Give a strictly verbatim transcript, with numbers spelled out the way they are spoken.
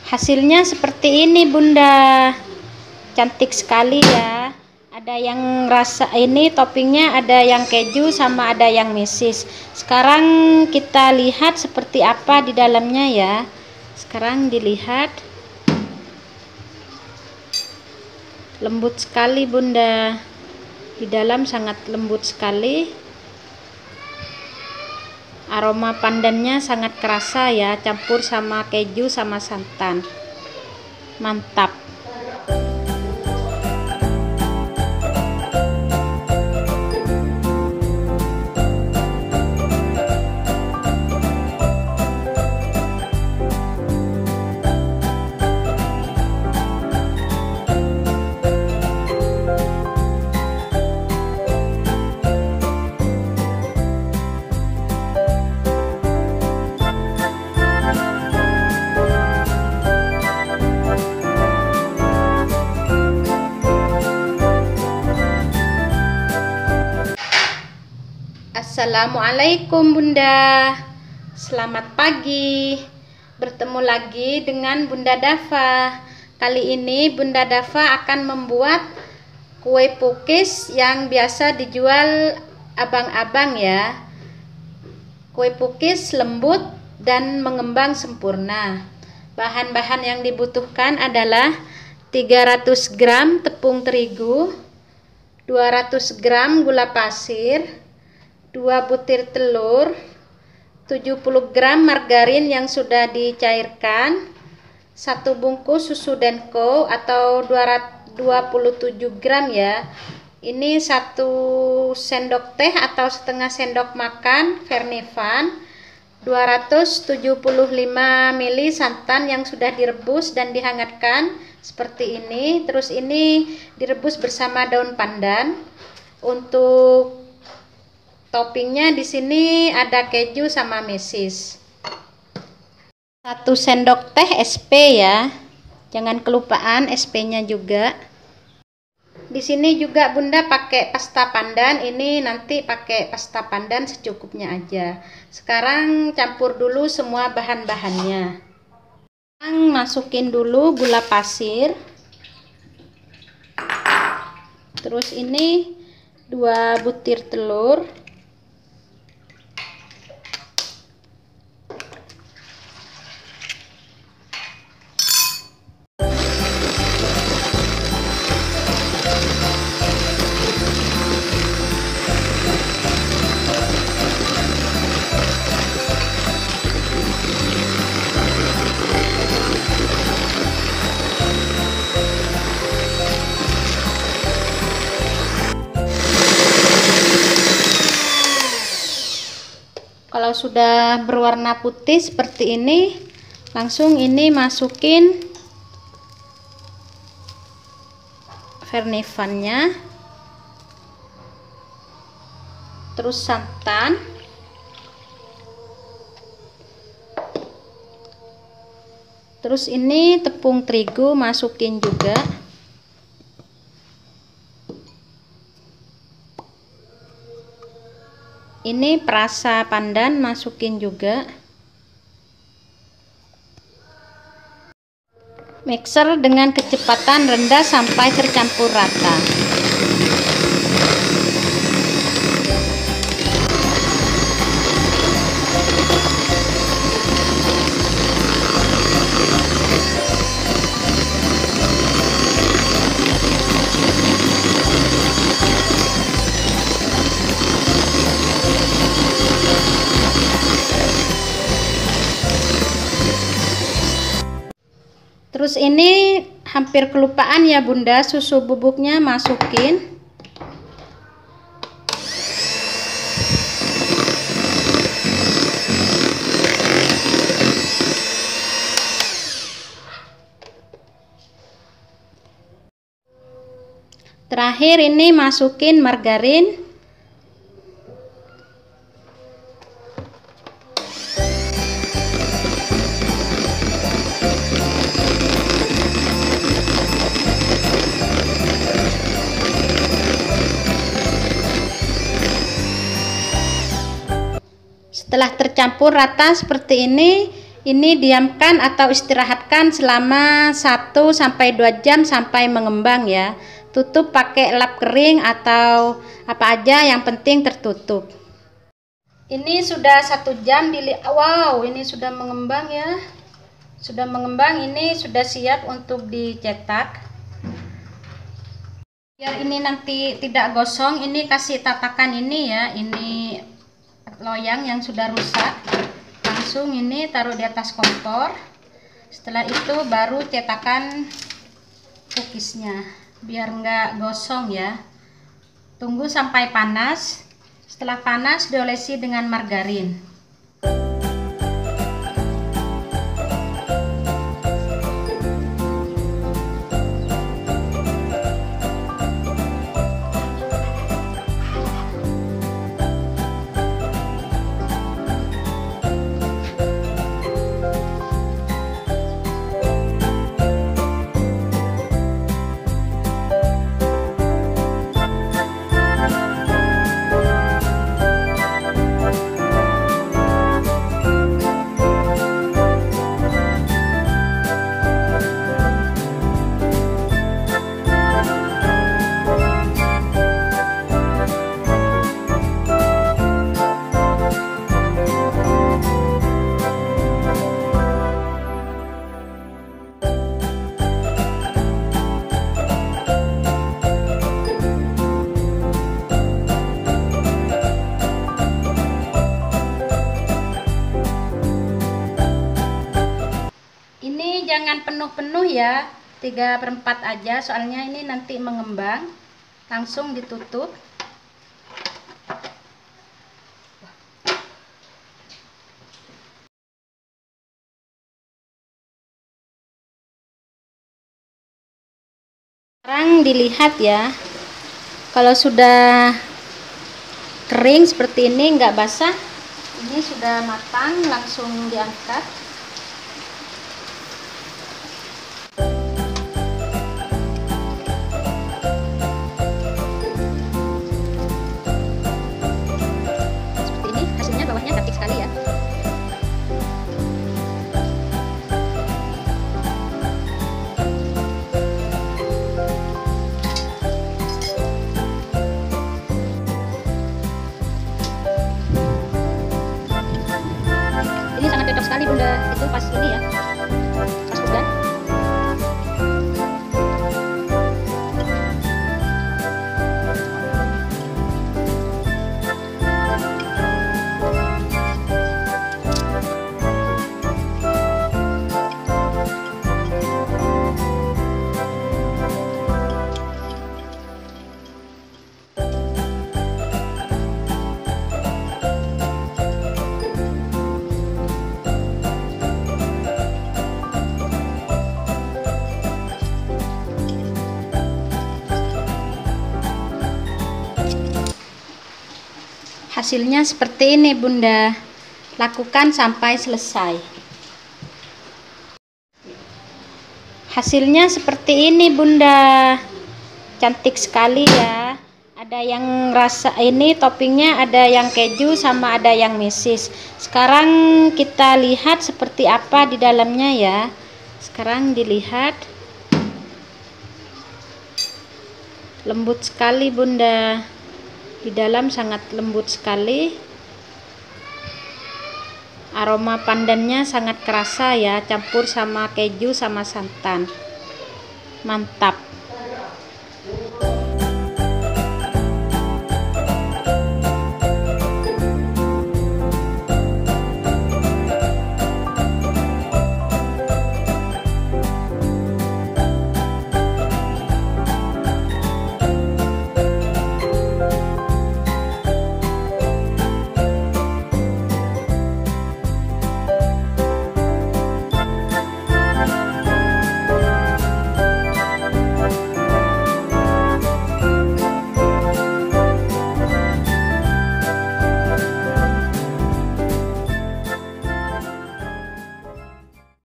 Hasilnya seperti ini Bunda, cantik sekali ya. Ada yang rasa ini toppingnya, ada yang keju sama ada yang mesis. Sekarang kita lihat seperti apa di dalamnya ya. Sekarang dilihat, lembut sekali Bunda, di dalam sangat lembut sekali. Aroma pandannya sangat kerasa ya, campur sama keju sama santan, mantap. Assalamualaikum Bunda, selamat pagi. Bertemu lagi dengan Bunda Dafa. Kali ini Bunda Dafa akan membuat kue pukis yang biasa dijual abang-abang ya. Kue pukis lembut dan mengembang sempurna. Bahan-bahan yang dibutuhkan adalah tiga ratus gram tepung terigu, dua ratus gram gula pasir, dua butir telur, tujuh puluh gram margarin yang sudah dicairkan, satu bungkus susu denko atau dua puluh tujuh gram ya. Ini satu sendok teh atau setengah sendok makan Fernevan, dua ratus tujuh puluh lima mililiter santan yang sudah direbus dan dihangatkan seperti ini. Terus ini direbus bersama daun pandan. Untuk toppingnya di sini ada keju sama mesis. Satu sendok teh S P ya. Jangan kelupaan S P-nya juga. Di sini juga Bunda pakai pasta pandan. Ini nanti pakai pasta pandan secukupnya aja. Sekarang campur dulu semua bahan-bahannya. Masukin dulu gula pasir. Terus ini dua butir telur. Kalau sudah berwarna putih seperti ini, langsung ini masukin Fernevannya, terus santan, terus ini tepung terigu masukin juga. Ini perasa pandan masukin juga. Mixer dengan kecepatan rendah sampai tercampur rata. Terus ini hampir kelupaan ya Bunda, susu bubuknya masukin. Terakhir ini masukin margarin. Setelah tercampur rata seperti ini, Ini diamkan atau istirahatkan selama satu sampai dua jam sampai mengembang ya. Tutup pakai lap kering atau apa aja, yang penting tertutup. Ini sudah satu jam di wow, ini sudah mengembang ya. Sudah mengembang, ini sudah siap untuk dicetak. Biar ini nanti tidak gosong, ini kasih tatakan ini ya. Ini loyang yang sudah rusak. Langsung ini taruh di atas kompor. Setelah itu baru cetakan cookiesnya, biar nggak gosong ya. Tunggu sampai panas. Setelah panas diolesi dengan margarin. Jangan penuh-penuh ya, tiga per empat aja, soalnya ini nanti mengembang. Langsung ditutup. Sekarang dilihat ya, kalau sudah kering seperti ini, nggak basah, ini sudah matang, langsung diangkat. Sekali bunda, itu pas ini ya, pas hujan. Hasilnya seperti ini bunda, lakukan sampai selesai. Hasilnya seperti ini bunda, cantik sekali ya. Ada yang rasa ini toppingnya, ada yang keju sama ada yang mesis. Sekarang kita lihat seperti apa di dalamnya ya. Sekarang dilihat, lembut sekali bunda. Di dalam sangat lembut sekali, aroma pandannya sangat kerasa ya, campur sama keju sama santan, mantap.